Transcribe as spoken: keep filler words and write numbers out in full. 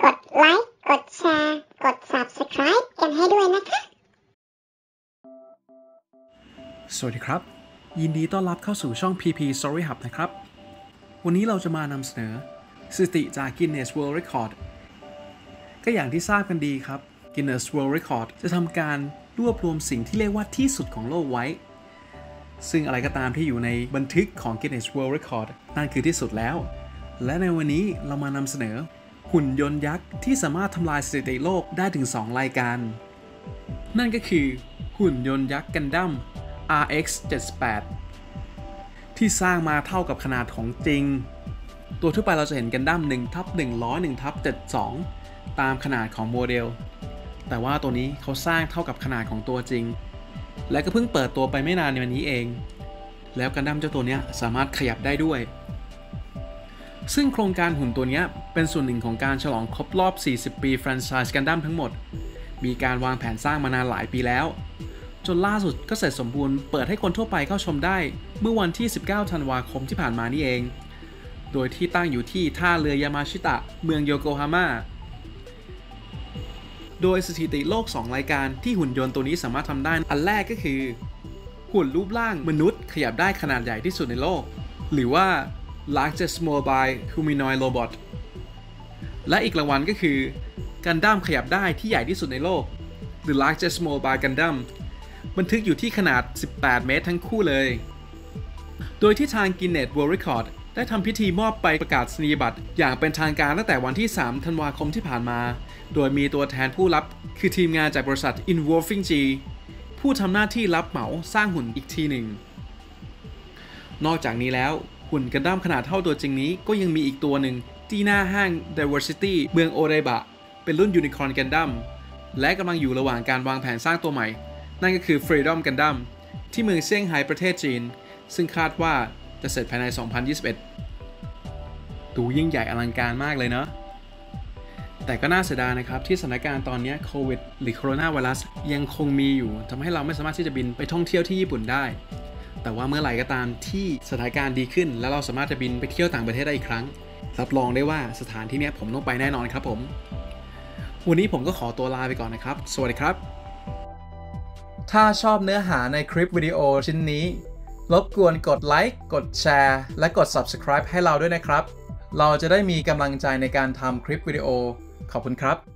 กดไลค์กดแชร์กด ซับสไครบ์ กันให้ด้วยนะคะสวัสดีครับยินดีต้อนรับเข้าสู่ช่อง พี พี Story Hub นะครับวันนี้เราจะมานำเสนอสถิติจาก Guinness World Record ก็อย่างที่ทราบกันดีครับ Guinness World Record จะทำการรวบรวมสิ่งที่เรียกว่าที่สุดของโลกไว้ซึ่งอะไรก็ตามที่อยู่ในบันทึกของ Guinness World Record นั่นคือที่สุดแล้วและในวันนี้เรามานำเสนอหุ่นยนต์ยักษ์ที่สามารถทำลายสถิติโลกได้ถึงสองรายการนั่นก็คือหุ่นยนต์ยักษ์กันดั้ม อาร์ เอ็กซ์ เจ็ดสิบแปด ที่สร้างมาเท่ากับขนาดของจริงตัวทั่วไปเราจะเห็นกันดั้ม หนึ่งทับหนึ่งร้อย หนึ่งทับเจ็ดสิบสอง ตามขนาดของโมเดลแต่ว่าตัวนี้เขาสร้างเท่ากับขนาดของตัวจริงและก็เพิ่งเปิดตัวไปไม่นานในวันนี้เองแล้วกันดั้มเจ้าตัวนี้สามารถขยับได้ด้วยซึ่งโครงการหุ่นตัวนี้เป็นส่วนหนึ่งของการฉลองครบรอบ สี่สิบ ปีแฟรนไชส์กันดั้มทั้งหมดมีการวางแผนสร้างมานานหลายปีแล้วจนล่าสุดก็เสร็จสมบูรณ์เปิดให้คนทั่วไปเข้าชมได้เมื่อวันที่ สิบเก้า ธันวาคมที่ผ่านมานี่เองโดยที่ตั้งอยู่ที่ท่าเรือยามาชิตะเมืองโยโกฮาม่าโดยสถิติโลกสองรายการที่หุ่นยนต์ตัวนี้สามารถทำได้อันแรกก็คือหุ่นรูปร่างมนุษย์ขยับได้ขนาดใหญ่ที่สุดในโลกหรือว่า largest mobile humanoid robot และอีกรางวัลก็คือกันดั้มขยับได้ที่ใหญ่ที่สุดในโลก The largest mobile Gundam บันทึกอยู่ที่ขนาดสิบแปดเมตรทั้งคู่เลยโดยที่ทาง Guinness World Record ได้ทำพิธีมอบใบประกาศนียบัตรอย่างเป็นทางการตั้งแต่วันที่ สาม ธันวาคมที่ผ่านมาโดยมีตัวแทนผู้รับคือทีมงานจากบริษัท Involving G ผู้ทำหน้าที่รับเหมาสร้างหุ่นอีกทีหนึ่งนอกจากนี้แล้วหุ่นกันดั้มขนาดเท่าตัวจริงนี้ก็ยังมีอีกตัวหนึ่งที่หน้าห้าง Diversity เมืองโอเรบะเป็นรุ่น Unicorn Gundam และกำลังอยู่ระหว่างการวางแผนสร้างตัวใหม่นั่นก็คือ Freedom Gundam ที่เมืองเซี่ยงไฮ้ประเทศจีนซึ่งคาดว่าจะเสร็จภายใน สองพันยี่สิบเอ็ด ดูยิ่งใหญ่อลังการมากเลยเนาะแต่ก็น่าเสียดายนะครับที่สถานการณ์ตอนนี้โควิดหรือโคโรนาไวรัสยังคงมีอยู่ทำให้เราไม่สามารถที่จะบินไปท่องเที่ยวที่ญี่ปุ่นได้แต่ว่าเมื่อไหร่ก็ตามที่สถานการณ์ดีขึ้นแล้วเราสามารถจะบินไปเที่ยวต่างประเทศได้อีกครั้งรับรองได้ว่าสถานที่นี้ผมต้องไปแน่นอนครับผมวันนี้ผมก็ขอตัวลาไปก่อนนะครับสวัสดีครับถ้าชอบเนื้อหาในคลิปวิดีโอชิ้นนี้รบกวนกดไลค์กดแชร์และกด ซับสไครบ์ ให้เราด้วยนะครับเราจะได้มีกำลังใจในการทำคลิปวิดีโอขอบคุณครับ